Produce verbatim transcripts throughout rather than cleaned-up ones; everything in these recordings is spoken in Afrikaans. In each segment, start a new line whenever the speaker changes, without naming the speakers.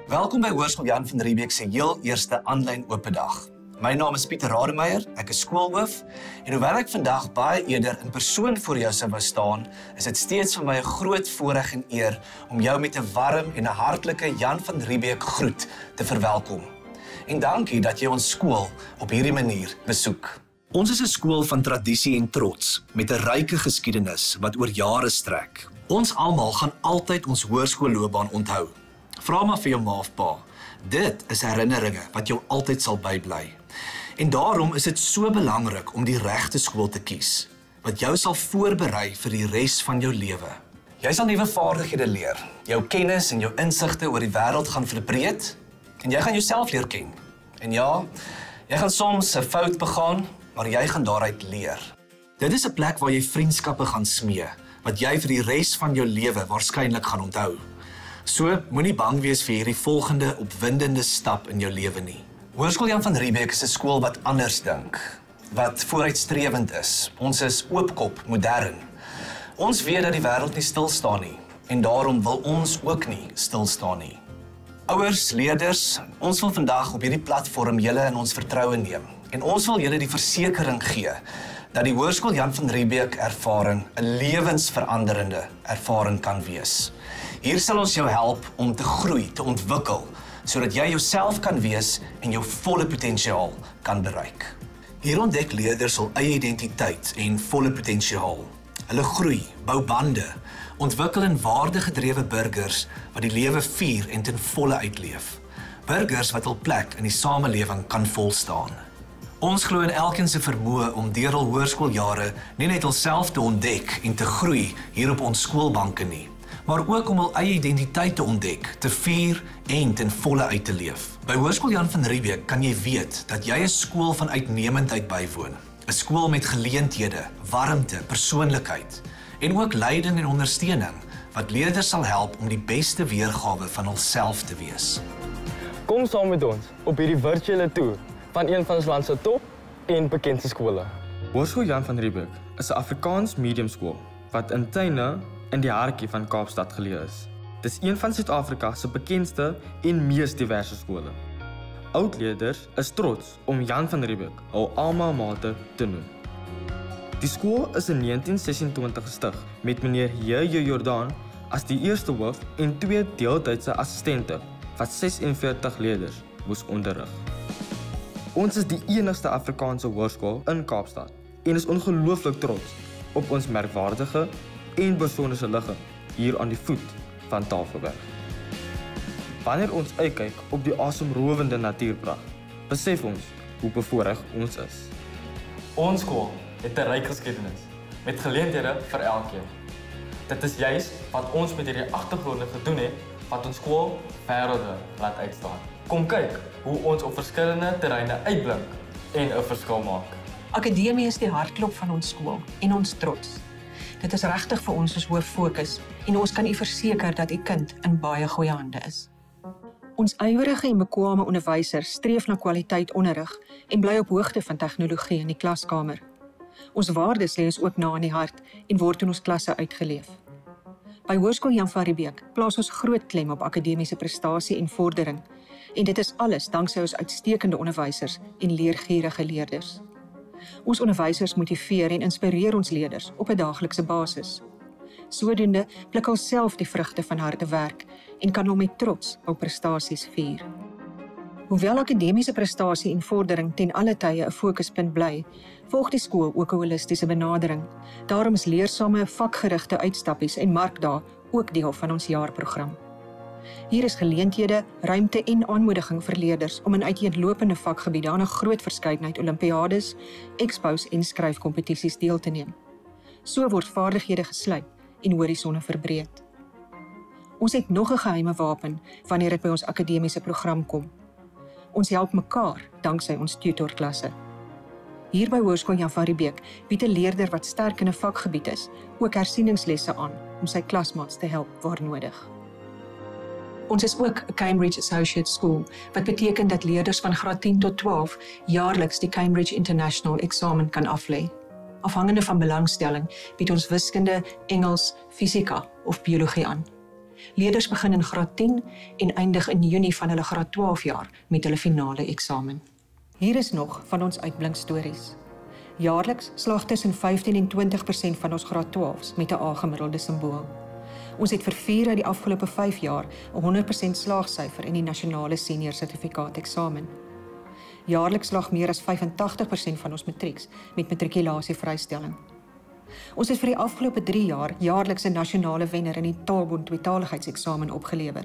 Welkom by Hoërskool Jan van Riebeeck se heel eerste aanlyn oop dag. My naam is Pieter Rademeier, ek is skoolhoof en hoewel ek vandag baie eerder in persoon voor jou sou wou staan, is dit steeds vir my 'n groot voorreg en eer om jou met 'n warm en 'n hartlike Jan van Riebeeck groet te verwelkom. En dankie dat jy ons skool op hierdie manier besoek. Ons is 'n skool van tradisie en trots met 'n ryke geskiedenis wat oor jare strek. Ons almal gaan altyd ons hoërskoolloopbaan onthou. Vra maar vir jou ma of pa. Dit is herinneringe wat jou altyd sal bybly. En daarom is dit so belangrik om die regte skool te kies, wat jou sal voorberei vir die res van jou lewe. Jy sal nuwe vaardighede leer, jou kennis en jou insigte oor die wêreld gaan verbreed, en jy gaan jouself leer ken. En ja, jy gaan soms 'n fout begaan, maar jy gaan daaruit leer. Dit is 'n plek waar jy vriendskappe gaan smee, wat jy vir die res van jou lewe waarskynlik gaan onthou. So, moenie bang wees vir hierdie volgende opwindende stap in jou lewe nie. Hoërskool Jan van Riebeeck is 'n skool wat anders dink, wat vooruitstrewend is. Ons is oopkop, modern. Ons weet dat die wêreld nie stil staan nie, en daarom wil ons ook nie stil staan nie. Ouers, leerders, ons wil vandag op hierdie platform julle in ons vertroue neem, en ons wil julle die versekering gee dat die Hoërskool Jan van Riebeeck ervaring 'n lewensveranderende ervaring kan wees. Hier sal ons jou help om te groei, te ontwikkel, sodat jy jouself kan wees en jou volle potensiaal kan bereik. Hier ontdek leerders hul eie identiteit en volle potensiaal. Hulle groei, bou bande, ontwikkel in waardegedrewe burgers wat die lewe vier en ten volle uitleef. Burgers wat hul plek in die samelewing kan volstaan. Ons glo in elkeen se vermoë om deur hul hoërskooljare nie net hulself te ontdek en te groei hier op ons skoolbanke nie, maar ook om hul eie identiteit te ontdek, te vier en ten volle uit te leef. By Hoërskool Jan van Riebeeck kan jy weet dat jy 'n skool van uitnemendheid bywoon, 'n skool met geleenthede, warmte, persoonlikheid en ook leiding en ondersteuning wat leerders sal help om die beste weergawe van hulself te wees.
Kom saam met ons op hierdie virtuele toer van een van ons land se top en bekendste skole. Hoërskool Jan van Riebeeck is 'n Afrikaans mediumskool wat in Tuine in die hartjie van Kaapstad geleë is. Dit is een van Suid-Afrika se bekendste en mees diverse skole. Oudleerders is trots om Jan van Riebeeck hul alma mater te noem. Die skool is in negentien sesentwintig gestig met meneer J J Jordaan as die eerste hoof en twee deeltydse assistente wat sesenveertig leerders moes onderrig. Ons is die enigste Afrikaanse hoërskool in Kaapstad en is ongelooflik trots op ons merkwaardige en besonderse ligging hier aan die voet van Tafelberg. Wanneer ons uitkyk op die asemrowende natuurpragt, besef ons hoe bevoorreg ons is. Ons skool het 'n ryk geskiedenis met geleenthede vir elkeen. Dit is juis wat ons met hierdie agtergronde gedoen het wat ons skool wêrelde laat uitstaan. Kom kyk hoe ons op verskillende terreine uitblink en 'n verskil maak.
Akademie is die hartklop van ons skool en ons trots. Dit is regtig vir ons ons hoof fokus en ons kan u verseker dat u kind in baie goeie hande is. Ons ywerige en bekwame onderwysers streef na kwaliteit onderrig en bly op hoogte van tegnologie in die klaskamer. Ons waardes lê ons ook na in die hart en word in ons klasse uitgeleef. By Hoërskool Jan van Riebeeck plaas ons groot klem op akademiese prestasie en vordering, en dit is alles danksy ons uitstekende onderwysers en leergierige leerders. Ons onderwysers motiveer en inspireer ons leerders op 'n daaglikse basis. Sodoende blik ons self die vrugte van harde werk en kan hom met trots op prestasies vier. Hoewel akademiese prestasie en vordering ten alle tye 'n fokuspunt bly, volg die skool ook 'n holistiese benadering. Daarom is leersame, vakgerigte uitstappies en markdae ook deel van ons jaarprogram. Hier is geleenthede, ruimte en aanmoediging vir leerders om in uiteenlopende vakgebiede aan 'n groot verskeidenheid olimpiades, expos en skryfkompetisies deel te neem. So word vaardighede geslyp en horisonne verbreed. Ons het nog 'n geheime wapen wanneer dit by ons akademiese program kom. Ons help mekaar danksy ons tutorklasse. Hier by Hoërskool Jan van Riebeeck bied 'n leerder wat sterk in 'n vakgebied is, ook hersieningslesse aan om sy klasmaats te help waar nodig. Ons is ook 'n Cambridge Associate School, wat beteken dat leerders van graad tien tot twaalf jaarliks die Cambridge International eksamen kan aflê. Afhangende van belangstelling bied ons wiskunde, Engels, fisika of biologie aan. Leerders begin in graad tien en eindig in Junie van hulle graad twaalf jaar met hulle finale eksamen. Hier is nog van ons uitblinkstories. Jaarliks slaag tussen vyftien en twintig persent van ons graad twaalfs met 'n A-gemiddelde simbool. Ons het vir vier uit die afgelope vyf jaar 'n honderd persent slaagsyfer in die nasionale senior sertifikaat eksamen. Jaarliks slaag meer as vyfentagtig persent van ons matrieks met matrikulasievrystelling. Ons het vir die afgelope drie jaar jaarliks 'n nasionale wenner in die Taalbond tweetaligheidseksamen opgelewer.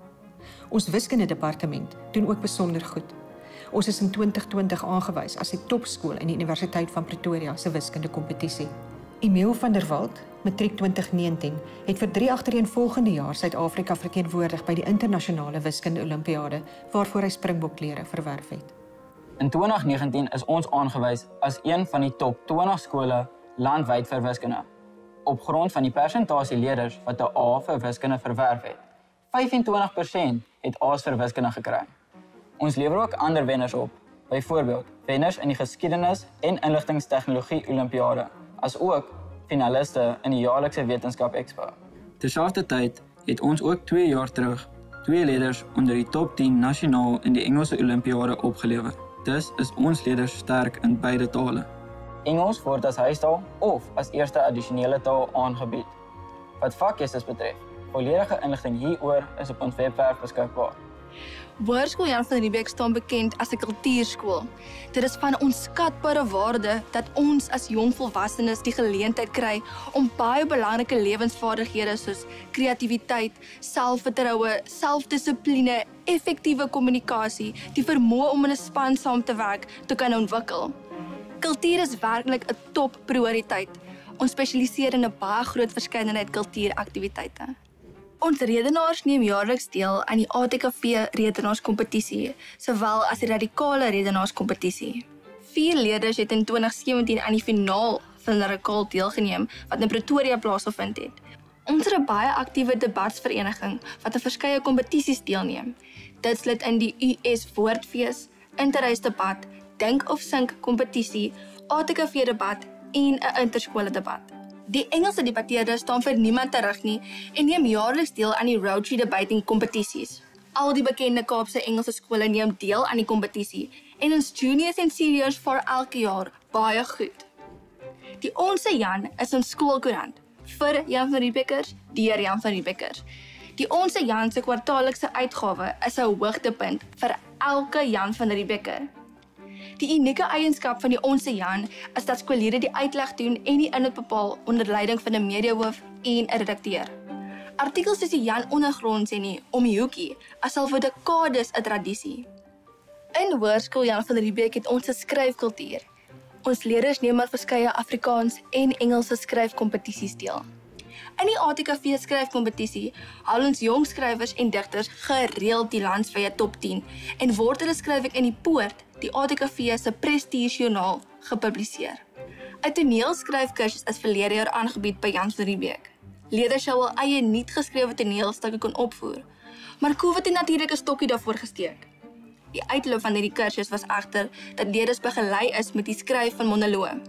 Ons wiskundedepartement doen ook besonder goed. Ons is in twintig twintig aangewys as die topskool in die Universiteit van Pretoria se wiskundekompetisie. Emile van der Walt, matriek twintig negentien, het vir drie agtereenvolgende jaar Suid-Afrika verteenwoordig by die internasionale wiskunde-olimpiade waarvoor hy springbokklere verwerf het.
In twintig negentien is ons aangewys as een van die top twintig skole landwyd vir wiskunde, op grond van die persentasie leerders wat 'n A vir wiskunde verwerf het. vyfentwintig persent het A's vir wiskunde gekry. Ons lewer ook ander wenners op, byvoorbeeld wenners in die geskiedenis en inligtingstegnologie olimpiade, as ook finaliste in die jaarlikse wetenskap expo. Terselfdertyd het ons ook twee jaar terug twee leerders onder die top tien nasionaal in die Engelse olimpiade opgelewer. Dus is ons leerders sterk in beide tale. Engels word as huistaal of as eerste addisionele taal aangebied. Wat vakkeuses betref, volledige inligting hieroor is op ons webwerf beskikbaar.
Hoërskool Jan van Riebeeck staan bekend as 'n kultuurskool. Dit is van onskatbare waarde dat ons as jong volwassenes die geleentheid kry om baie belangrike lewensvaardighede soos kreatiwiteit, selfvertroue, selfdissipline, effektiewe kommunikasie, die vermoë om in 'n span saam te werk te kan ontwikkel. Kultuur is werklik 'n top prioriteit. Ons spesialiseer in 'n baie groot verskeidenheid kultuuraktiwiteite. Ons redenaars neem jaarliks deel aan die A T K V redenaarskompetisie, sowel as die radikale redenaarskompetisie. Vier leerders het in twintig sewentien aan die finaal van radikaal deelgeneem wat in Pretoria plaasgevind het. Ons het 'n baie aktiewe debatsvereniging wat aan verskeie kompetisies deelneem. Dit sluit in die U S Woordfees, Interreisdebat, Dink of Sink kompetisie, A T K V debat en 'n interskole debat. Die Engelse debatteerders staan vir niemand terug nie en neem jaarliks deel aan die Rotary debating kompetisies. Al die bekende Kaapse Engelse skole neem deel aan die kompetisie en ons juniors en seniors vaar elke jaar baie goed. Die Onse Jan is 'n skoolkoerant vir Jan van Riebeeckers deur Jan van Riebeeckers. Die Onse Jan se kwartaallikse uitgawe is 'n hoogtepunt vir elke Jan van Riebeecker. Die unieke eienskap van die Onse Jan is dat skoolleerders die uitleg doen en die inhoud bepaal onder leiding van 'n mediahoof en 'n redakteur. Artikels soos die Jan ondergrond sê nie om die hoekie, as al vir dekades 'n tradisie. In Hoërskool Jan van Riebeeck het ons 'n skryfkultuur. Ons leerders neem aan verskeie Afrikaans en Engelse skryfkompetisies deel. In die A T K V skryfkompetisie haal ons jong skrywers en digters gereeld die landwyse top tien en word hulle skryfwerk in die Poort, die A T K V se prestisiejoernaal, gepubliseer. 'n Toneelskryfkursus is verlede jaar aangebied by Jan van Riebeeck. Leerders sou hul eie nuut geskrewe toneelstukke kon opvoer, maar COVID het natuurlik 'n stokkie daarvoor gesteek. Die uitloop van hierdie kursus was egter dat leerders begelei is met die skryf van monoloë.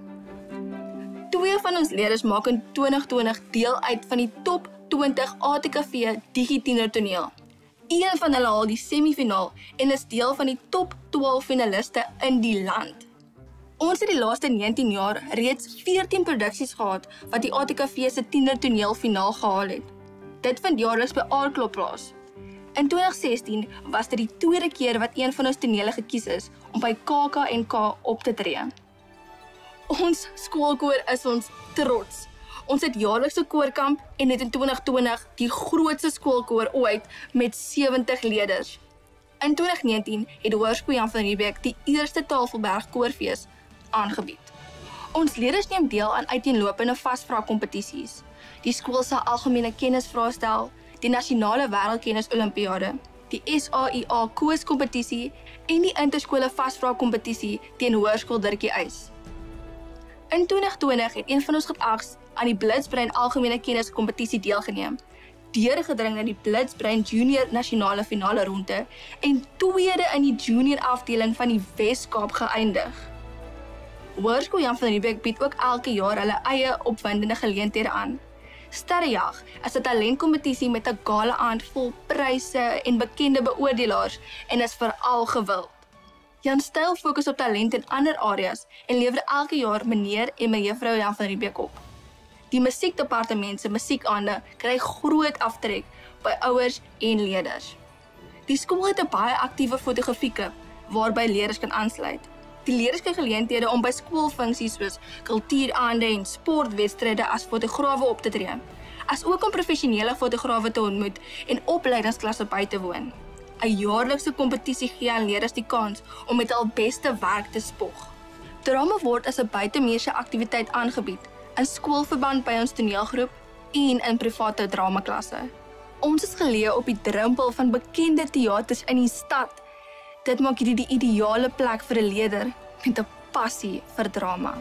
Twee van ons leerders maak in twintig twintig deel uit van die top twintig A T K V digitiener toneel. Een van hulle haal die semifinaal en is deel van die top twaalf finaliste in die land. Ons het die laaste negentien jaar reeds veertien produksies gehad wat die A T K V se tiener toneelfinaal gehaal het. Dit vind jaarliks by Aardklop plaas. In twintig sestien was dit die tweede keer wat een van ons tonele gekies is om by K K N K op te tree. Ons skoolkoor is ons trots. Ons het jaarlikse koorkamp en het in twintig twintig die grootste skoolkoor ooit met sewentig leerders. In twintig negentien het Hoërskool Jan van Riebeeck die eerste Tafelberg koorfees aangebied. Ons leerders neem deel aan uiteenlopende vasvraagkompetisies. Die skool se algemene kennisvrae stel, die nasionale wêreldkennis olimpiade, die S A I A koerskompetisie en die interskole vasvraagkompetisie teen Hoërskool Dirkie Uys. In twintig twintig het een van ons groep agt aan die Blitsbrein algemene kennis kompetisie deelgeneem, deurgedring na die Blitsbrein junior nasionale finale ronde en tweede in die junior afdeling van die Wes-Kaap geëindig. Hoërskool Jan van Riebeeck bied ook elke jaar hulle eie opwindende geleenthede aan. Sterrejag is 'n talentkompetisie met 'n gala-aand vol pryse en bekende beoordelaars en is veral gewild. Jan Styl fokus op talent in ander areas en lewer elke jaar meneer en mevrou Jan van Riebeeck op. Die musiekdepartement se musiekaande kry groot aftrek by ouers en leerders. Die skool het 'n baie aktiewe fotografieklub waarby leerders kan aansluit. Die leerders kry geleenthede om by skoolfunksies soos kultuuraande en sportwedstryde as fotograwe op te tree, asook om professionele fotograwe te ontmoet en opleidingsklasse by te woon. 'n Jaarlikse kompetisie gee aan leerders die kans om met hul beste werk te spog. Drama word as 'n buitemuurse aktiwiteit aangebied in skoolverband by ons toneelgroep en in private dramaklasse. Ons is geleë op die drempel van bekende teaters in die stad. Dit maak hierdie die ideale plek vir 'n leerder met 'n passie vir drama.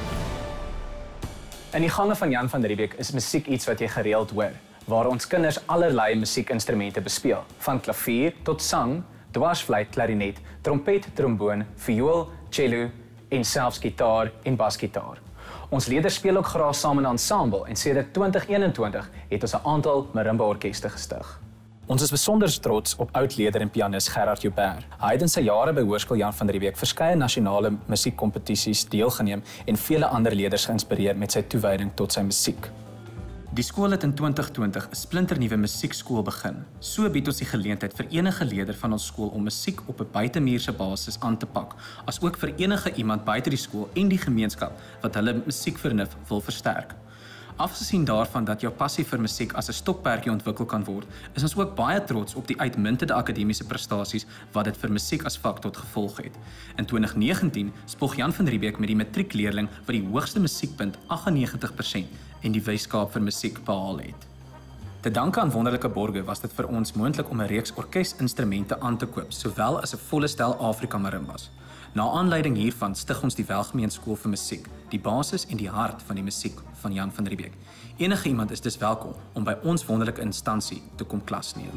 In die gange van Jan van Riebeeck is musiek iets wat jy gereeld hoor, waar ons kinders allerlei musiekinstrumente bespeel, van klavier tot sang, dwarsfluit, klarinet, trompet, tromboon, viool, cello en selfs gitaar en basgitaar. Ons leerders speel ook graag saam in 'n ensemble en sedert twintig eenentwintig het ons 'n aantal marimba-orkeste gestig. Ons is besonder trots op oud-leier en pianis Gerard Joubert. Hy het in sy jare by Hoërskool Jan van Riebeeck verskeie nasionale musiekkompetisies deelgeneem en vele ander leerders geïnspireer met sy toewyding tot sy musiek. Die skool het in twintig twintig 'n splinternuwe musiekskool begin. So bied ons die geleentheid vir enige leerder van ons skool om musiek op 'n buitemuurse basis aan te pak, asook vir enige iemand buite die skool en die gemeenskap wat hulle musiekvernuf wil versterk. Afgesien daarvan dat jou passie vir musiek as 'n stokperdjie ontwikkel kan word, is ons ook baie trots op die uitmuntende akademiese prestasies wat dit vir musiek as vak tot gevolg het. In twintig negentien spog Jan van Riebeeck met die matriekleerling wat die hoogste musiekpunt agt en negentig persent in die Weskaap vir musiek behaal het. Te danke aan wonderlike borge was dit vir ons moontlik om 'n reeks orkesinstrumente aan te koop, sowel as 'n volle stel Afrika marimbas. Na aanleiding hiervan stig ons die Welgemeenskool vir Musiek, die basis en die hart van die musiek van Jan van Riebeeck. Enige iemand is dus welkom om by ons wonderlike instansie te kom klas neem.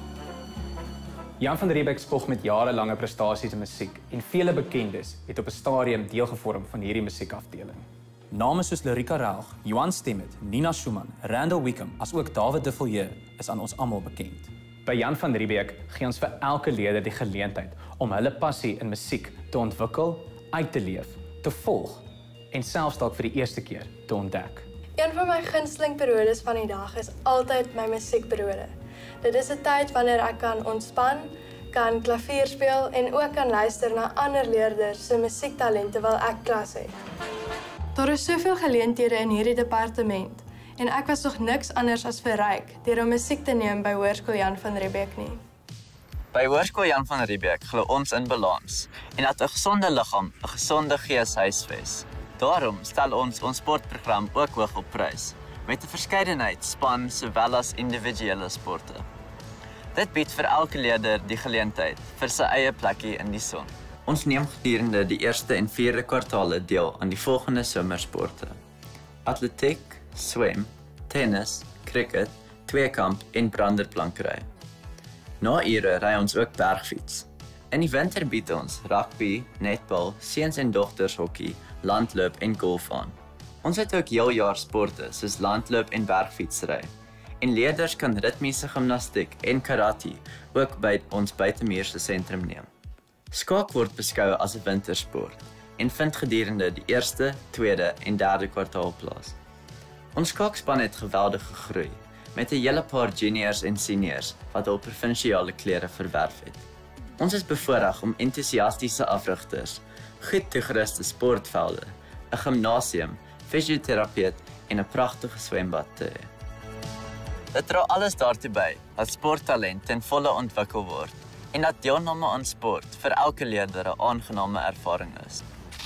Jan van Riebeeck spog met jarelange prestasies in musiek en vele bekendes het op 'n stadium deel gevorm van hierdie musiekafdeling. Name soos Lyrika Raug, Johan Stemmet, Nina Schumann, Randall Wickham, asook David de Villiers is aan ons almal bekend. By Jan van Riebeeck gee ons vir elke leerder die geleentheid om hulle passie in musiek te ontwikkel, uit te leef, te volg en selfs dalk vir die eerste keer te ontdek.
Een van my gunsteling periodes van die dag is altyd my musiekperiode. Dit is 'n tyd wanneer ek kan ontspan, kan klavier speel en ook kan luister na ander leerders se musiektalente terwyl ek klas het. Daar is soveel geleenthede in hierdie departement en ek was nog niks anders as verryk deur om musiek te neem by Hoërskool Jan van Riebeeck nie.
By Hoërskool Jan van Riebeeck glo ons in balans en dat 'n gesonde liggaam 'n gesonde gees huisves. Daarom stel ons ons sportprogram ook hoog op prys, met 'n verskeidenheid span sowel as individuele sporte. Dit bied vir elke leerder die geleentheid vir sy eie plekkie in die son. Ons neem gedurende die eerste en vierde kwartale deel aan die volgende somersporte: atletiek, swem, tennis, cricket, tweekamp en branderplankery. Na ure ry ons ook bergfiets. In die winter bied ons rugby, netbal, seuns en dogters hokkie, landloop en golf aan. Ons het ook heeljaar sporte soos landloop en bergfietsry. En leerders kan ritmiese gimnastiek en karate ook by ons buitemuurse sentrum neem. Skaak word beskou as 'n wintersport en vind gedurende die eerste, tweede en derde kwartaal plaas. Ons skaakspan het geweldig gegroei, met 'n hele paar juniors en seniors wat hul provinsiale klere verwerf het. Ons is bevoorreg om entoesiastiese afrigters, goed toegeruste sportvelde, 'n gimnasium, fisioterapeut en 'n pragtige swembad te hê. Dit dra alles daartoe by dat sporttalent ten volle ontwikkel word en dat deelname aan sport vir elke leerder 'n aangename ervaring is.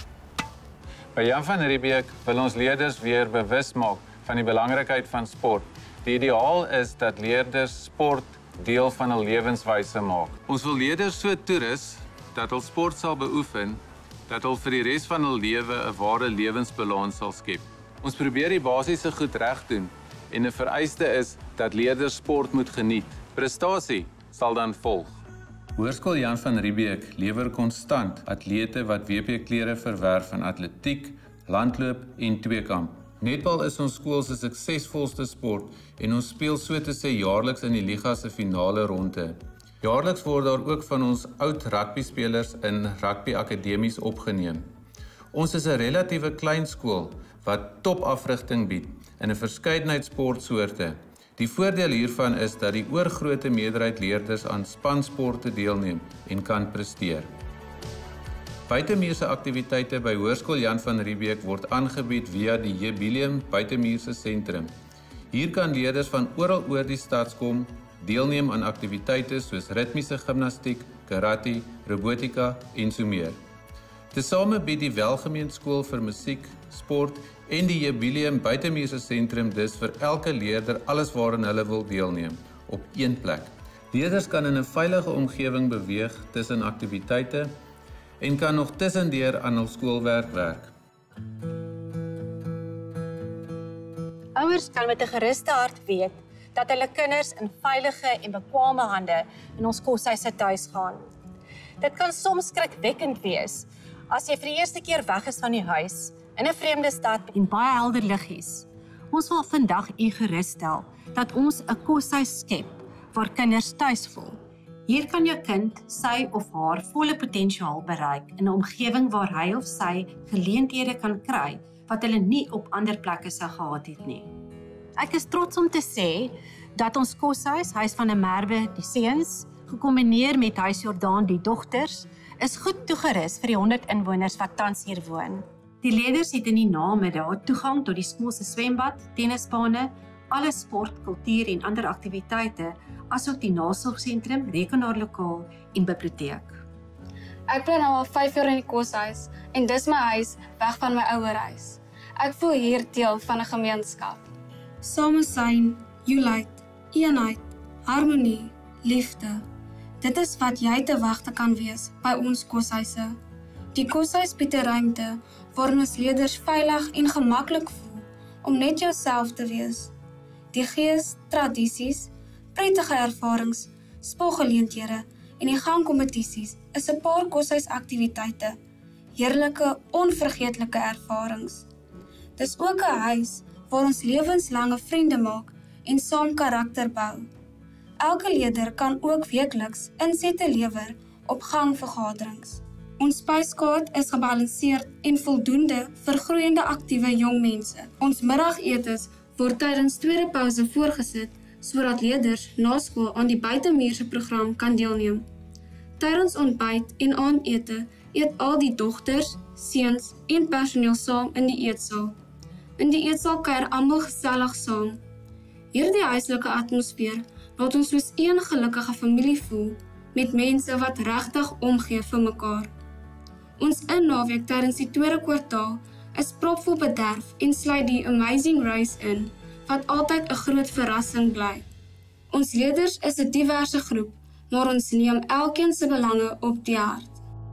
By Jan van Riebeeck wil ons leerders weer bewus maak van die belangrikheid van sport. Die ideaal is dat leerders sport deel van hul lewenswyse maak. Ons wil leerders so toerus dat hul sport sal beoefen, dat hul vir die res van hul lewe 'n ware lewensbalans sal skep. Ons probeer die basiese goed reg doen en 'n vereiste is dat leerders sport moet geniet. Prestasie sal dan volg. Hoërskool Jan van Riebeeck lewer konstant atlete wat W P klere verwerf in atletiek, landloop en tweekamp. Netbal is ons skool se suksesvolste sport en ons speel so te sê jaarliks in die liga se finale ronde. Jaarliks word daar ook van ons oud rugbyspelers in rugby akademies opgeneem. Ons is 'n relatiewe klein skool wat topafrigting bied in 'n verskeidenheid sportsoorte. Die voordeel hiervan is dat die oorgrootste meerderheid leerders aan spansporte deelneem en kan presteer. Buitemuurse aktiwiteite by Hoërskool Jan van Riebeeck word aangebied via die Jubileum Buitemuurse Sentrum. Hier kan leerders van oral oor die stad kom, deelneem aan aktiwiteite soos ritmiese gimnastiek, karate, robotika en so meer. Tesame bied die Welgemeenskool vir musiek, sport en die Jubileum Buitemuurse Sentrum dus vir elke leerder alles waarin hulle wil deelneem, op een plek. Leerders kan in 'n veilige omgewing beweeg tussen aktiwiteite en kan nog tussendeur aan hul skoolwerk werk.
Ouers kan met 'n geruste hart weet dat hulle kinders in veilige en bekwame hande in ons koshuise tuis gaan. Dit kan soms skrikwekkend wees as jy vir die eerste keer weg is van die huis in 'n vreemde stad en baie helder liggies. Ons wil vandag u gerus-stel dat ons 'n koshuis skep waar kinders tuis voel. Hier kan jou kind sy of haar volle potensiaal bereik in 'n omgewing waar hy of sy geleenthede kan kry wat hulle nie op ander plekke sou gehad het nie. Ek is trots om te sê dat ons koshuis, Huis van der Merwe, die seuns, gekombineer met Huis Jordaan, die dogters, is goed toegerus vir die honderd inwoners wat tans hier woon. Die leerders het in die namiddag toegang tot die skool se swembad, tennisbane, alle sport, kultuur en ander aktiwiteite, asook die nasorgsentrum, rekenaarlokaal en biblioteek.
Ek bly nou al vyf jaar in die koshuis en dis my huis weg van my ouerhuis. Ek voel hier deel van 'n gemeenskap.
Samesyn, unite, eenheid, harmonie, liefde. Dit is wat jy te wagte kan wees by ons koshuise. Die koshuis bied 'n ruimte waar ons leerders veilig en gemaklik voel om net jouself te wees. Die gees, tradisies, prettige ervarings, spoggeleenthede en die gangkompetisies is 'n paar koshuisaktiwiteite, heerlike, onvergeetlike ervarings. Dis ook 'n huis waar ons lewenslange vriende maak en saam karakter bou. Elke leerder kan ook weekliks insette lewer op gangvergaderings. Ons spyskaart is gebalanseerd en voldoende vir groeiende aktiewe jong mense. Ons middagetes word tydens tweede pouse voorgesit sodat leerders na skool aan die buitemuurse program kan deelneem. Tydens ontbyt en aandete eet al die dogters, seuns en personeel saam in die eetsaal. In die eetsaal kuier almal gesellig saam. Hierdie huislike atmosfeer laat ons soos een gelukkige familie voel met mense wat regtig omgee vir mekaar. Ons innaweek tydens die tweede kwartaal is propvol bederf en sluit die Amazing Race in, wat altyd 'n groot verrassing bly. Ons leerders is 'n diverse groep, maar ons neem elkeen se belange op die hart.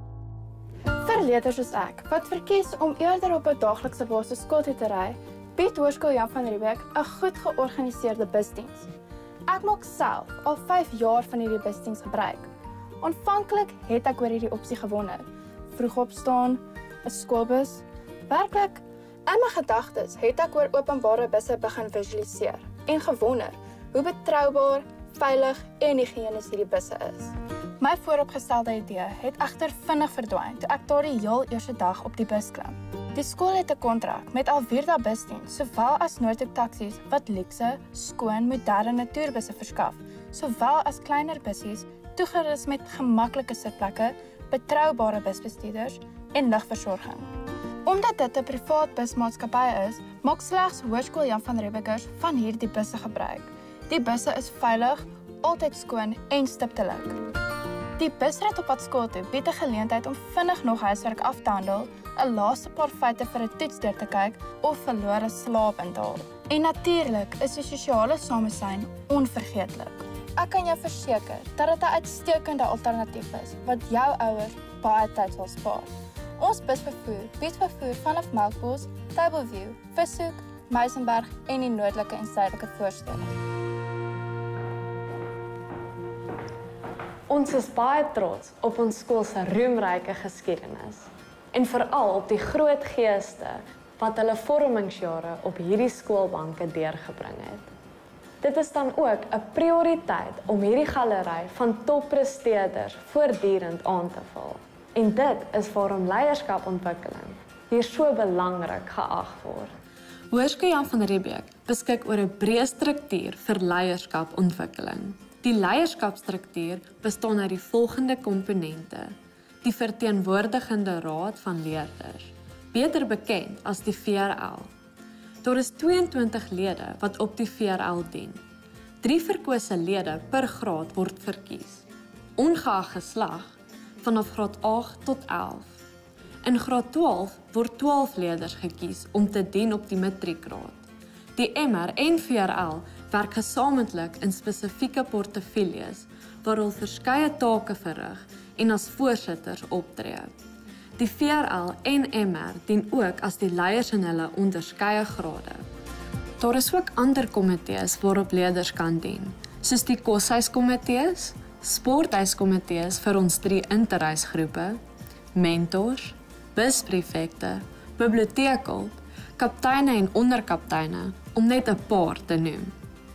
Vir leerders soos ek, wat verkies om eerder op 'n daaglikse basis skool toe te ry, bied Hoërskool Jan van Riebeeck 'n goed georganiseerde busdiens. Ek maak self al vyf jaar van hierdie busdiens gebruik. Aanvanklik het ek oor hierdie opsie gewonder. Vroeg opstaan, 'n skoolbus. Werklik, in my gedagtes het ek oor openbare busse begin visualiseer en gewonder hoe betroubaar, veilig en higienis hierdie busse is. My vooropgestelde idee het egter vinnig verdwyn toe ek daardie heel eerste dag op die bus klim. Die skool het 'n kontrak met Alvirda busdiens, sowel as Noordhoek taksies wat luukse, skoon, moderne natuurbusse verskaf, sowel as kleiner bussies toegerus met gemaklike sitplekke, betroubare busbestuurders en ligversorging. Omdat dit 'n privaat busmaatskappy is, maak slegs Hoërskool Jan van Riebeeckers van hierdie busse gebruik. Die busse is veilig, altyd skoon en stiptelik. Die busrit op pad skool toe bied 'n geleentheid om vinnig nog huiswerk af te handel, 'n laaste paar feite vir 'n toets deur te kyk of verlore slaap in te haal. En natuurlik is die sosiale samesyn onvergeetlik. Ek kan jou verseker dat dit 'n uitstekende alternatief is wat jou ouers baie tyd sal spaar. Ons busvervoer bied vervoer vanaf Melkbos, Tableview, Vishoek, Meisenberg en die noordelike en suidelike voorstede.
Ons is baie trots op ons skool se roemryke geskiedenis en veral op die groot geeste wat hulle vormingsjare op hierdie skoolbanke deurgebring het. Dit is dan ook 'n prioriteit om hierdie galery van toppresteerders voortdurend aan te vul. En dit is waarom leierskapontwikkeling hier so belangrik geag word. Hoërskool Jan van Riebeeck beskik oor 'n breë struktuur vir leierskapontwikkeling. Die leierskapstruktuur bestaan uit die volgende komponente: die verteenwoordigende raad van leerders, beter bekend as die V R L. Daar is tweeëntwintig lede wat op die V R L dien. Drie verkose lede per graad word verkies, ongeag geslag, vanaf graad agt tot elf. In graad twaalf word twaalf leerders gekies om te dien op die matriekraad. Die M R en V R L werk gesamentlik in spesifieke portefeuilles waar hulle verskeie take verrig en as voorsitters optree. Die V R L en M R dien ook as die leiers in hulle onderskeie grade. Daar is ook ander komitees waarop leerders kan dien, soos die koshuiskomitees, sporthuiskomitees vir ons drie interhuisgroepe, mentors, busprefekte, biblioteekhold, kapteine en onderkapteine, om net 'n paar te noem.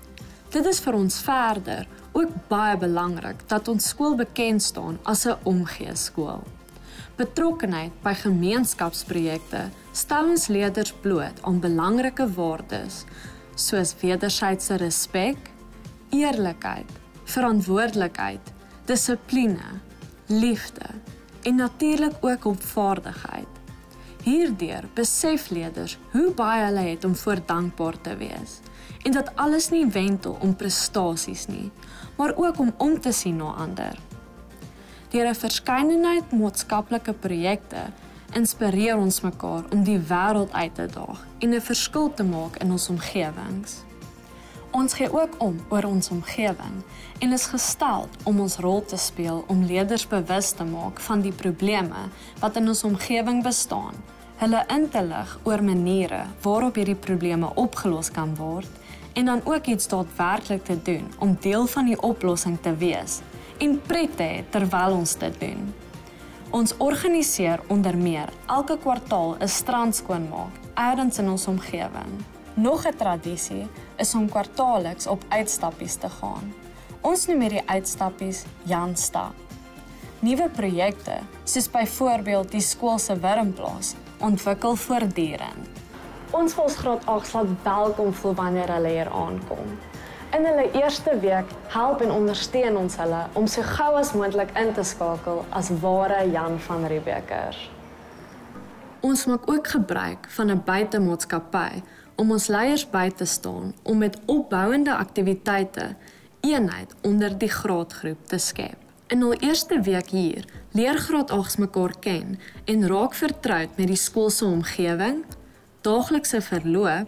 Dit is vir ons verder ook baie belangrik dat ons skool bekend staan as 'n omgee skool. Betrokkenheid by gemeenskapsprojekte stel ons leerders bloot aan belangrike waardes soos wederwysige respek, eerlikheid, verantwoordelikheid, dissipline, liefde en natuurlik ook opvaardigheid. Hierdeur besef leerders hoe baie hulle het om voor dankbaar te wees en dat alles nie wentel om prestasies nie, maar ook om om te sien na ander. Deur 'n verskeidenheid maatskaplike projekte inspireer ons mekaar om die wêreld uit te daag en 'n verskil te maak in ons omgewings. Ons gee ook om oor ons omgewing en is gestel om ons rol te speel om leerders bewus te maak van die probleme wat in ons omgewing bestaan, hulle in te lig oor maniere waarop hierdie probleme opgelos kan word en dan ook iets daadwerklik te doen om deel van die oplossing te wees en pret te hê terwyl ons dit doen. Ons organiseer onder meer elke kwartaal 'n strandskoonmaak ergens in ons omgewing. Nog 'n tradisie is om kwartaalliks op uitstappies te gaan. Ons noem hierdie uitstappies Jan Stap. Nuwe projekte, soos byvoorbeeld die skool se wurmplaas, ontwikkel voortdurend. Ons wil ons graad agt laat welkom voel wanneer hulle hier aankom. In hulle eerste week help en ondersteun ons hulle om so gou as moontlik in te skakel as ware Jan van Riebeeckers. Ons maak ook gebruik van 'n buitemaatskappy om ons leiers by te staan om met opbouende aktiwiteite eenheid onder die graadgroep te skep. In hul eerste week hier leer graad agts mekaar ken en raak vertroud met die skool se omgewing, daaglikse verloop,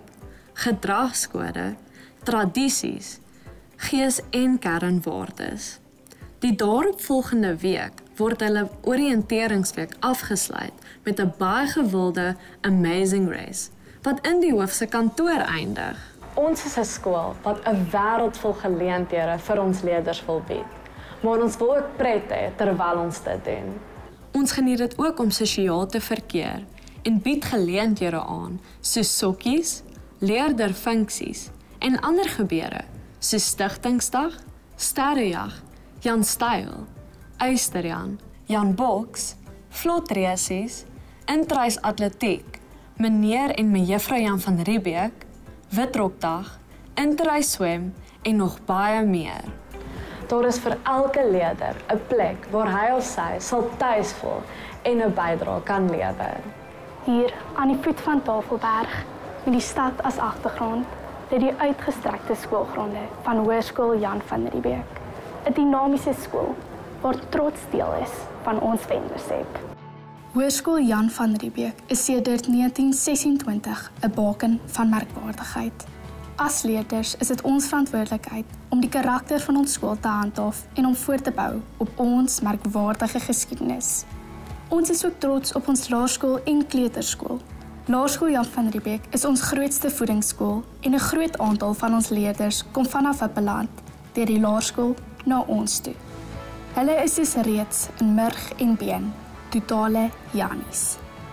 gedragskode, tradisies, gees en kernwaardes. Die daaropvolgende week word hulle oriënteringsweek afgesluit met 'n baie gewilde Amazing Race wat in die hoof se kantoor eindig. Ons is 'n skool wat 'n wêreld vol geleenthede vir ons leerders wil bied, maar ons wil ook pret hê terwyl ons dit doen. Ons geniet dit ook om sosiaal te verkeer en bied geleenthede aan soos sokkies, leerderfunksies en ander gebeure soos Stigtingsdag, Sterrejag, Jan Styl, Eysterjan, Jan Boks, Vlotresies, Intreis Atletiek, meneer en mejuffrou Jan van Riebeeck, Witrokdag, Intreis Swem en nog baie meer. Daar is vir elke leerder 'n plek waar hy of sy sal tuis voel en 'n bydrae kan lewer.
Hier aan die voet van Tafelberg, met die stad as agtergrond, lê die uitgestrekte skoolgronde van Hoërskool Jan van Riebeeck, 'n dinamiese skool waar trots deel is van ons Wendersep.
Hoërskool Jan van Riebeeck is sedert negentien sesentwintig 'n baken van merkwaardigheid. As leerders is dit ons verantwoordelikheid om die karakter van ons skool te handhaaf en om voort te bou op ons merkwaardige geskiedenis. Ons is ook trots op ons laerskool en kleuterskool. Laerskool Jan van Riebeeck is ons grootste voedingsskool en 'n groot aantal van ons leerders kom vanaf Wippeland deur die laerskool na ons toe. Hulle is dus reeds in murg en been, totale Jannies.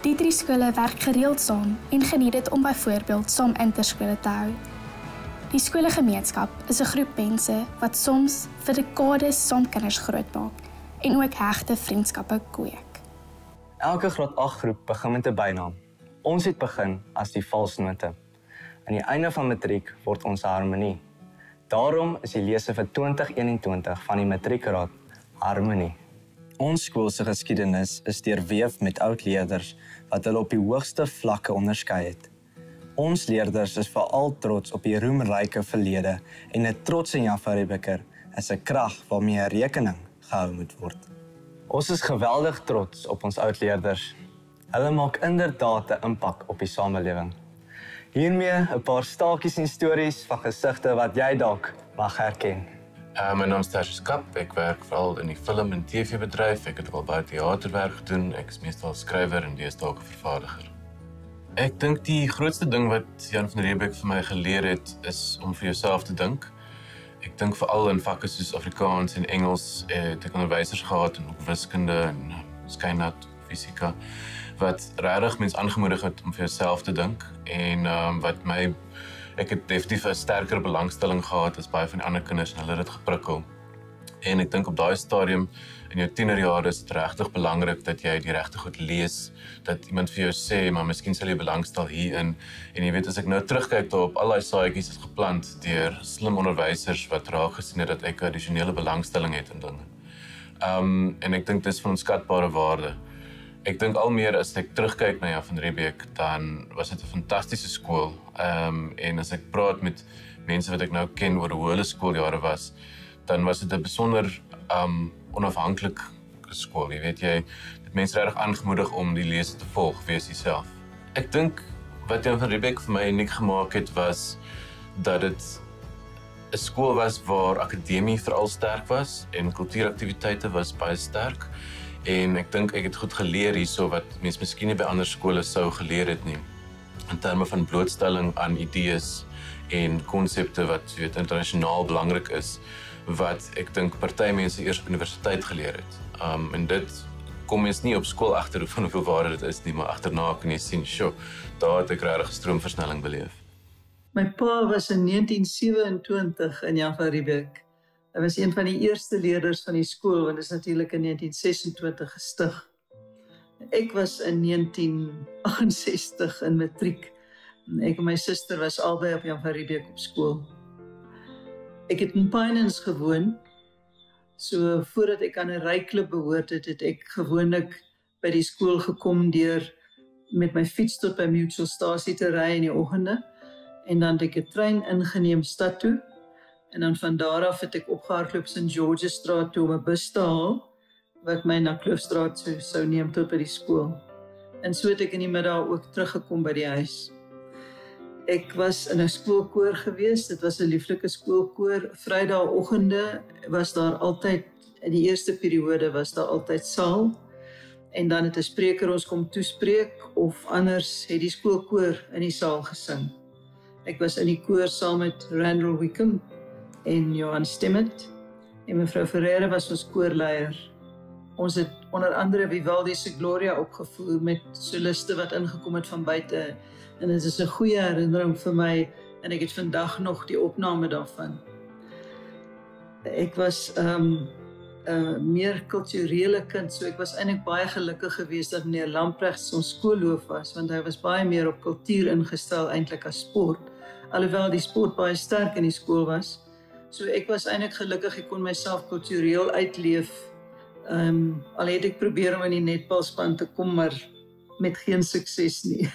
Die drie skole werk gereeld saam en geniet dit om byvoorbeeld saam interskole te hou. Die skoolgemeenskap is 'n groep mense wat soms vir dekades saam kinders grootmaak en ook hegte vriendskappe kweek.
Elke graad agt groep begin met 'n bynaam. Ons het begin as die valsnote. Aan die einde van matriek word ons harmonie. Daarom is die lese vir twintig eenentwintig van die matriekraad harmonie. Ons skool se geskiedenis is deurweef met oud leerders wat hulle op die hoogste vlakke onderskei het. Ons leerders is veral trots op die roemryke verlede en 'n trotse Jan van Riebeecker is 'n krag waarmee 'n rekening gehou moet word. Ons is geweldig trots op ons oud leerders. Hulle maak inderdaad 'n impak op die samelewing. Hiermee 'n paar staaltjies en stories van gesigte wat jy dalk mag herken.
Uh, my naam is Tertius Kap, ek werk veral in die film- en T V-bedryf, ek het al baie teaterwerk gedoen, ek is meestal skrywer en deesdae ook 'n vervaardiger. Ek dink die grootste ding wat Jan van Riebeeck vir my geleer het, is om vir jouself te dink. Ek dink veral in vakke soos Afrikaans en Engels, het ek onderwysers gehad en ook wiskunde en skynat, fisika, wat regtig mens aangemoedig het om vir jouself te dink en um, wat my Ek het definitief 'n sterker belangstelling gehad as baie van die ander kinders en hulle het dit geprikkel. En ek dink op daai stadium in jou tienerjare is dit regtig belangrik dat jy die regte goed lees, dat iemand vir jou sê, maar miskien sal jy belangstel hierin. En jy weet, as ek nou terugkyk daarop, al daai saadjies is geplant deur slim onderwysers wat raak gesien het dat ek 'n addisionele belangstelling het in dinge. Um, en ek dink dit is van onskatbare waarde. Ek dink al meer as ek terugkyk na Jan van Riebeeck, dan was dit 'n fantastiese skool. Um, en as ek praat met mense wat ek nou ken oor hoe hulle skooljare was, dan was dit 'n besonder um, onafhanklike skool. Jy weet, jy het mense regtig aangemoedig om die lese te volg, wees jouself. Ek dink wat Jan van Riebeeck vir my uniek gemaak het, was dat dit 'n skool was waar akademie veral sterk was en kultuuraktiwiteite was baie sterk. En ek dink ek het goed geleer hierso wat mense miskien nie by ander skole sou geleer het nie. In terme van blootstelling aan idees en konsepte wat jy weet internasionaal belangrik is, wat ek dink party mense eers op universiteit geleer het. Um, en dit kom mens nie op skool agter van hoeveel waarde dit is nie, maar agterna kan jy sien, sjoe, daar het ek regtig 'n stroomversnelling beleef.
My pa was in negentien sewenentwintig in Jan van Riebeeck. Hy was een van die eerste leerders van die skool, want dit is natuurlik in negentien sesentwintig gestig. Ek was in negentien agt-en-sestig in matriek. Ek en my suster was albei op Jan van Riebeeck op skool. Ek het in Pinehams gewoon, so voordat ek aan 'n ryklub behoort het, het ek gewoonlik by die skool gekom deur met my fiets tot by Mutualstasie te ry in die oggende, en dan het ek 'n trein ingeneem stad toe, en dan van daar af het ek opgehardloop Saint George's Straat toe om 'n bus te haal, wat my na Kloofstraat sou, sou neem tot by die skool. En so het ek in die middag ook teruggekom by die huis. Ek was in 'n skoolkoor gewees, dit was 'n lieflike skoolkoor. Vrydagoggende was daar altyd, in die eerste periode was daar altyd saal, en dan het 'n spreker ons kom toespreek, of anders het die skoolkoor in die saal gesing. Ek was in die koor saam met Randall Wickham en Johan Stemmet, en mevrou Ferreira was ons koorleier. Ons het onder andere Vivaldi se Gloria opgevoer met soliste wat ingekom het van buite, en dit is 'n goeie herinnering vir my, en ek het vandag nog die opname daarvan. Ek was 'n um, uh, meer kulturele kind, so ek was eintlik baie gelukkig geweest dat meneer Lamprecht ons skoolloof was, want hy was baie meer op kultuur ingestel eintlik as sport, alhoewel die sport baie sterk in die skool was. So ek was eintlik gelukkig, ek kon myself kultureel uitleef. Um, al het ek probeer om in die netbalspan te kom, maar met geen sukses nie.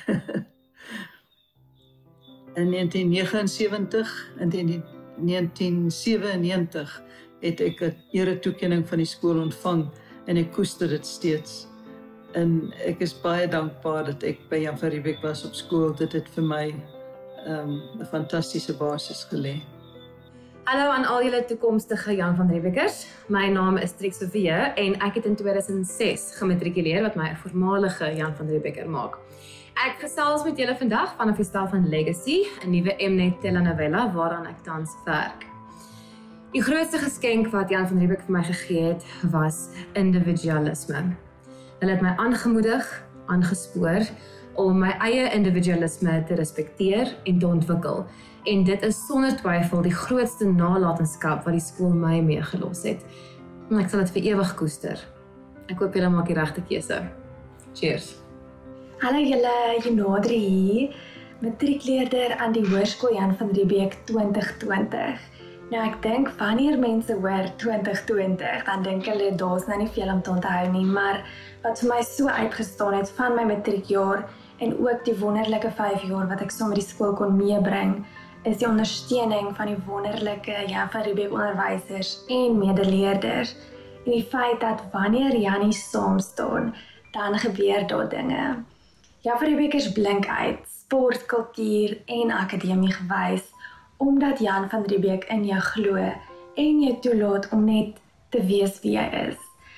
In negentien negenensewentig en in negentien sewennegentig het ek 'n eretoekenning van die skool ontvang, en ek koester dit steeds. En ek is baie dankbaar dat ek by Jan van Riebeeck was op skool. Dit het vir my um, 'n fantastiese basis gelê.
Hallo aan al julle toekomstige Jan van Riebeeckers. My naam is Trix Sofie en ek het in tweeduisend ses gematrikuleer, wat my 'n voormalige Jan van Riebeecker maak. Ek gesels met julle vandag vanaf die stal van Legacy, 'n nuwe M-Net telenovela waaraan ek tans werk. Die grootste geskenk wat Jan van Riebeeck vir my gegee het, was individualisme. Hulle het my aangemoedig, aangespoor om my eie individualisme te respekteer en te ontwikkel. En dit is sonder twyfel die grootste nalatenskap wat die skool my meegelos het. En ek sal dit vir ewig koester. Ek hoop julle maak die regte keuse. Cheers.
Hallo julle, Jonadri hier, matriekleerder aan die Hoërskool Jan van Riebeeck twintig twintig. Nou ek dink wanneer mense hoor twintig twintig, dan dink hulle daar's nou nie veel om te onthou nie, maar wat vir my so uitgestaan het van my matriekjaar en ook die wonderlike vyf jaar wat ek saam met die skool kon meebring, is die ondersteuning van die wonderlike Jan van Riebeeck onderwysers en medeleerders en die feit dat wanneer Jannie saam staan, dan gebeur daar dinge. Jan van Riebeeck is blink uit, sport, kultuur en akademie gewys, omdat Jan van Riebeeck in jou glo en jou toelaat om net te wees wie jy is.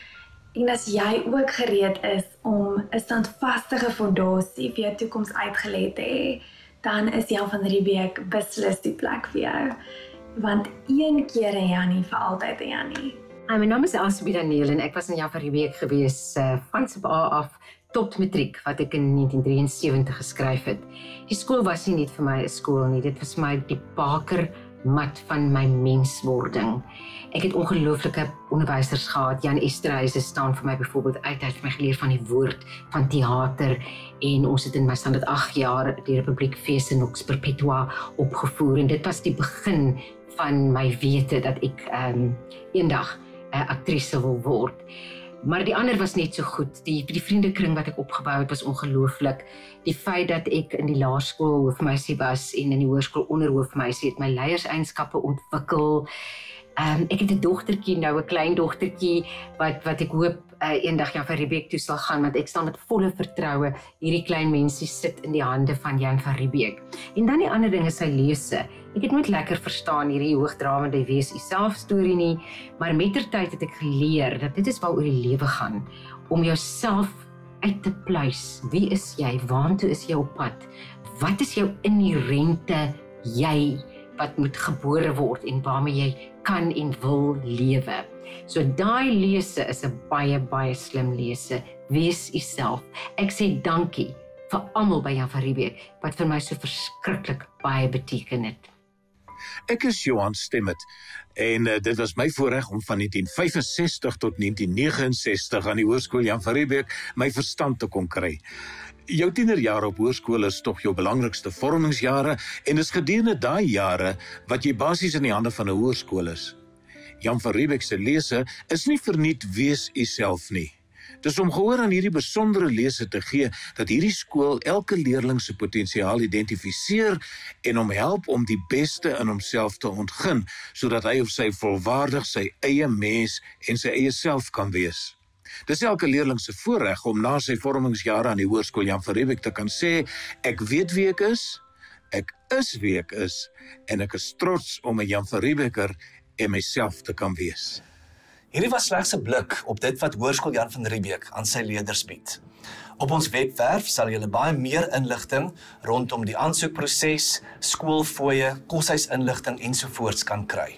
En as jy ook gereed is om 'n standvastige fondasie vir jou toekoms uitgelê te hê, dan is Jan van Riebeeck beslis die plek vir jou. Want een keer 'n Jannie vir altyd 'n Jannie.
Hi, my naam is Elsabie Daniel en ek was in Jan van Riebeeck gewees uh, van sub A af tot matriek wat ek in negentien drieënsewentig geskryf het. Die skool was nie net vir my 'n skool nie, dit was vir my die bakermat van my menswording. Ek het ongelooflike onderwysers gehad. Jan Esterhuise staan vir my byvoorbeeld uit, hy het vir my geleer van die woord, van teater en ons het in my standaard agt jaar die Republiek Fees Nox Perpetua opgevoer en dit was die begin van my wete dat ek um, eendag 'n uh, aktrise wil word. Maar die ander was net so goed. Die, die vriendekring wat ek opgebou het was ongelooflik. Die feit dat ek in die laerskool hoofmeisie was en in die hoërskool onderhoofmeisie het my leierseienskappe ontwikkel. Um, ek het 'n dogtertjie nou, 'n klein dogtertjie wat wat ek hoop uh, eendag Jan van Riebeeck toe sal gaan, want ek staan met volle vertroue hierdie klein mensie sit in die hande van Jan van Riebeeck. En dan die ander ding is sy lese. Ek het nooit lekker verstaan hierdie hoogdrawende wees jouself storie nie, maar mettertyd het ek geleer dat dit is waaroor die lewe gaan, om jouself uit te pluis. Wie is jy? Waartoe is jy op pad? Wat is jou inherente jy wat moet gebore word en waarmee jy kan en wil lewe? So daai lese is 'n baie baie slim lese. Wees jouself. Ek sê dankie vir almal by Jan van Riebeeck wat vir my so verskriklik baie beteken het.
Ek is Johan Stemmet en uh, dit was my voorreg om van negentien vyf en sestig tot negentien nege en sestig aan die Hoërskool Jan van Riebeeck my verstand te kon kry. Jou tienerjare op hoërskool is tog jou belangrikste vormingsjare en is gedurende daai jare wat jy basies in die hande van 'n hoërskool is. Jan van Riebeeck se lese is nie verniet wees jouself nie. Dis om gehoor aan hierdie besondere lese te gee dat hierdie skool elke leerling se potensiaal identifiseer en hom help om die beste in homself te ontgin, sodat hy of sy volwaardig sy eie mens en sy eie self kan wees. Dis elke leerling se voorreg om na sy vormingsjare aan die Hoërskool Jan van Riebeeck te kan sê, ek weet wie ek is, ek is wie ek is, en ek is trots om 'n Jan van Riebeecker en myself te kan wees.
Hierdie was slegs 'n blik op dit wat Hoërskool Jan van Riebeeck aan sy leerders bied. Op ons webwerf sal julle baie meer inligting rondom die aansoekproses, skoolfooie, koshuisinligting ensovoorts kan kry.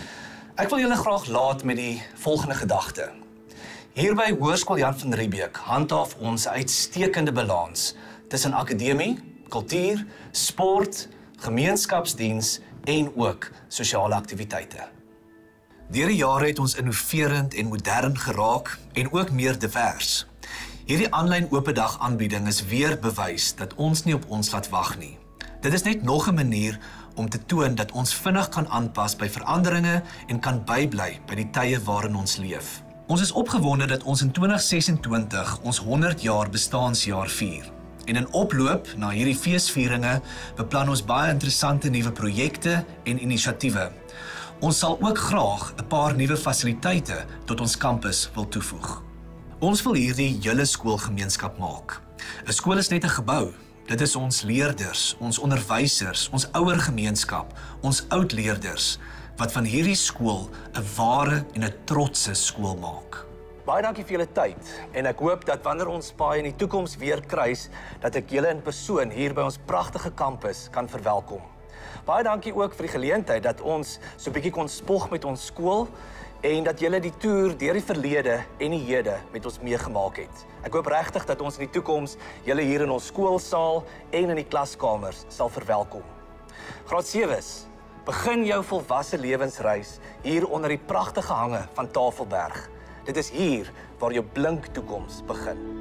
Ek wil julle graag laat met die volgende gedagte. Hier by Hoërskool Jan van Riebeeck handhaaf ons 'n uitstekende balans tussen akademie, kultuur, sport, gemeenskapsdiens en ook sosiale aktiwiteite. Deur die jare het ons innoverend en modern geraak en ook meer divers. Hierdie aanlyn opendag aanbieding is weer bewys dat ons nie op ons laat wag nie. Dit is net nog 'n manier om te toon dat ons vinnig kan aanpas by veranderinge en kan bybly by die tye waarin ons leef. Ons is opgewonde dat ons in twintig sesentwintig ons honderd jaar bestaansjaar vier. En in oploop na hierdie feesvieringe beplan ons baie interessante nuwe projekte en inisiatiewe. Ons sal ook graag 'n paar nuwe fasiliteite tot ons kampus wil toevoeg. Ons wil hierdie julle skoolgemeenskap maak. 'n Skool is net 'n gebou. Dit is ons leerders, ons onderwysers, ons ouer gemeenskap, ons oud leerders wat van hierdie skool 'n ware en 'n trotse skool maak. Baie dankie vir julle tyd en ek hoop dat wanneer ons paai in die toekoms weer kruis, dat ek julle in persoon hier by ons pragtige kampus kan verwelkom. Baie dankie ook vir die geleentheid dat ons so 'n bietjie kon spog met ons skool en dat julle die toer deur die verlede en die hede met ons meegemaak het. Ek hoop regtig dat ons in die toekoms julle hier in ons skoolsaal en in die klaskamers sal verwelkom. Graad sewes, begin jou volwasse lewensreis hier onder die pragtige hange van Tafelberg. Dit is hier waar jou blink toekoms begin.